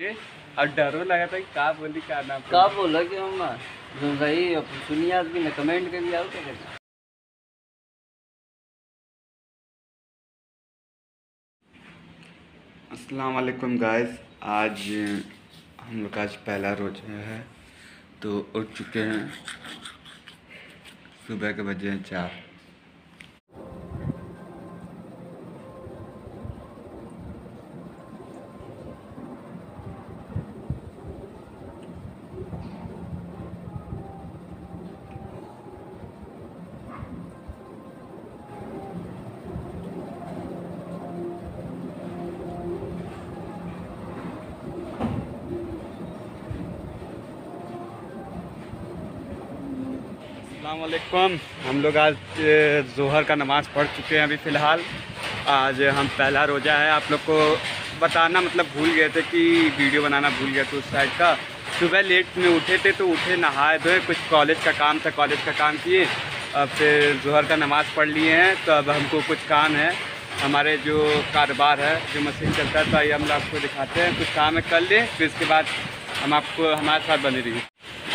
और डरो लगा था का बोली का नाम का बोला कि हम सही सुनिए आदमी ने कमेंट कर दिया क्या करना। अस्सलाम वालेकुम गाइस, आज हम लोग का आज पहला रोज़ा है तो उठ चुके हैं। सुबह के बजे हैं 4। अस्सलामुअलैकुम। हम लोग आज जोहर का नमाज़ पढ़ चुके हैं। अभी फ़िलहाल आज हम पहला रोज़ा है। आप लोग को बताना मतलब भूल गए थे कि वीडियो बनाना भूल गए थे उस साइड का। सुबह लेट में उठे थे तो उठे नहाए धोए, कुछ कॉलेज का काम था, कॉलेज का काम किए। अब फिर जोहर का नमाज़ पढ़ लिए हैं तो अब हमको कुछ काम है, हमारे जो कारोबार है, जो मशीन चलता है, तो आइए हम आपको दिखाते हैं। कुछ काम है कर लें, फिर इसके बाद हम आपको हमारे साथ बने रहिए।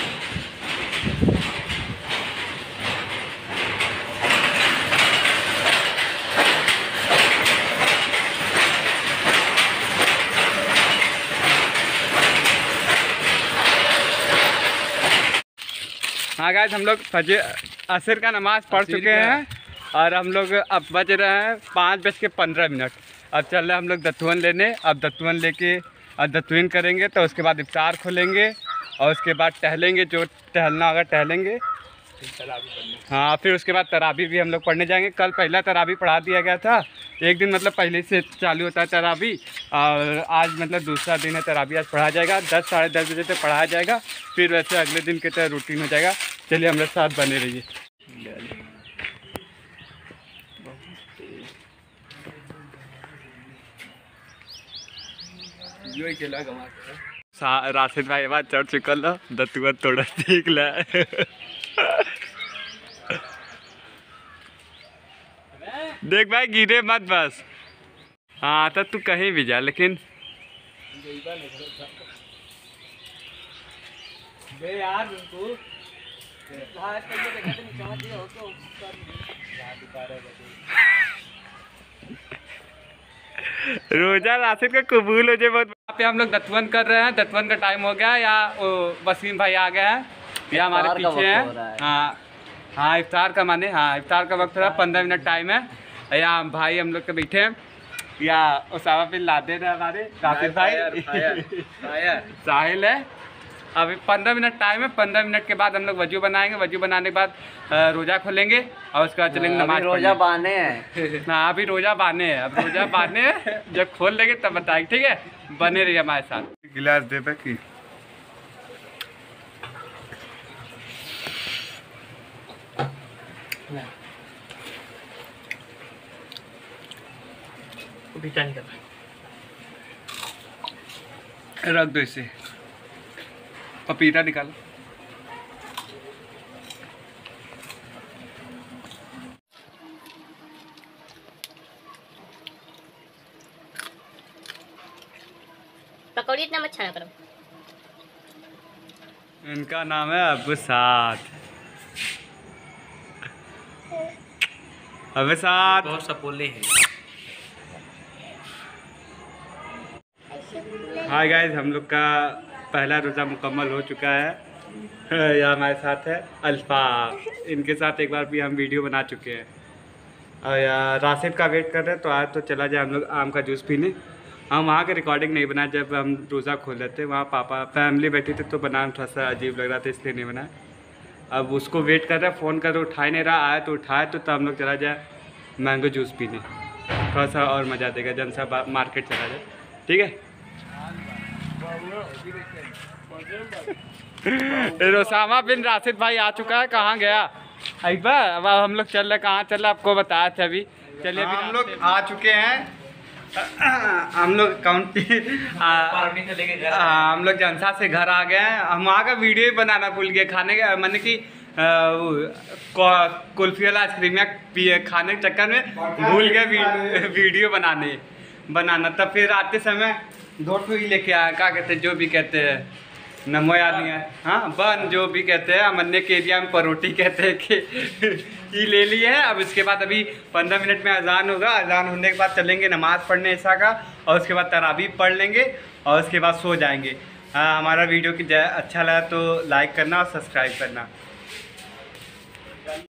हाँ गाइस, हम लोग असर का नमाज़ पढ़ चुके हैं और हम लोग अब बज रहे हैं 5:15। अब चल रहे हैं हम लोग दत्तवन लेने। अब दत्तवन लेके अब दत्तवन करेंगे तो उसके बाद इफ्तार खोलेंगे और उसके बाद टहलेंगे, जो टहलना होगा टहलेंगे। हाँ, फिर उसके बाद तराबी भी हम लोग पढ़ने जाएंगे। कल पहला तराबी पढ़ा दिया गया था, एक दिन मतलब पहले से चालू होता है तराबी, और आज मतलब दूसरा दिन है तराबी। आज पढ़ा जाएगा 10 साढ़े 10 बजे तक पढ़ाया जाएगा, फिर वैसे अगले दिन की तरह रूटीन हो जाएगा। चलिए हमारे साथ बने रहिए। राशिद भाई बात चढ़ चुकल दतुआ तोड़ देख ला। देख भाई गिरे मत बस। हाँ तो तू कहीं भी जा, लेकिन यार रोजा राशिद का कबूल हो जाए। बहुत यहाँ पे हम लोग दत्तवन कर रहे हैं। दत्तवन का टाइम हो गया, या वसीम भाई आ गए हैं या हमारे पीछे हैं। हाँ हाँ, इफ्तार का माने, हाँ इफ्तार का वक्त थोड़ा 15 मिनट टाइम है। या भाई हम लोग के बैठे हैं, या उसामा बिन लादेन है हमारे, राशिद भाई साहिल है। अभी 15 मिनट टाइम है। 15 मिनट के बाद हम लोग वजू बनाएंगे। वजू बनाने के बाद रोज़ा खोलेंगे और उसके बाद चलेंगे नमाज। रोज़ा बांधे हैं। हाँ अभी रोज़ा बांधे हैं, अब रोज़ा बांधे हैं, जब खोल लेंगे तब बताएंगे। ठीक है, बने रहिए हमारे साथ। गिलास दे की रख दो इसे। पपीता निकालो। पकौड़ी इतना मत छाना करो। इनका नाम है अबू साद। अबू साद बहुत सपोले हैं। हाय गाइस, हम लोग का पहला रोज़ा मुकम्मल हो चुका है। यह हमारे साथ है अल्फाज, इनके साथ एक बार भी हम वीडियो बना चुके हैं। और राशिद का वेट कर रहे हैं, तो आज तो चला जाए हम लोग आम का जूस पीने। हम वहाँ के रिकॉर्डिंग नहीं बनाए, जब हम रोज़ा खोल रहे थे वहाँ पापा फैमिली बैठी थी तो बनाना थोड़ा सा अजीब लग रहा था, इसलिए नहीं बनाया। अब उसको वेट कर रहे हैं, फ़ोन कर उठा ही नहीं रहा। आया तो उठाए तो हम लोग चला जाए मैंगो जूस पीने, थोड़ा सा और मज़ा देगा जन सा मार्केट चला जाए। ठीक है, उसामा बिन राशिद भाई आ चुका है। कहाँ गया अइबा? अब हम लोग चल रहे, कहाँ चल रहे आपको बताया था अभी। चलिए अभी हम लोग आ चुके हैं। हम लोग हम लोग जनसा से घर आ गए हैं। हम वहाँ का वीडियो बनाना भूल गए, खाने का मैंने कि कुल्फी वाला आइसक्रीम खाने के चक्कर में भूल गए वीडियो बनाना। तब फिर आते समय दो ठो ही लेके आया, क्या कहते हैं, जो भी कहते हैं, नमो याद नहीं है, हाँ बन जो भी कहते हैं, अमन्ने के एरिया में परोटी कहते हैं कि ये ले ली है। अब इसके बाद अभी 15 मिनट में अजान होगा, अजान होने के बाद चलेंगे नमाज़ पढ़ने ऐसा का, और उसके बाद तरावी पढ़ लेंगे और उसके बाद सो जाएंगे। हमारा वीडियो की अच्छा लगा तो लाइक करना और सब्सक्राइब करना।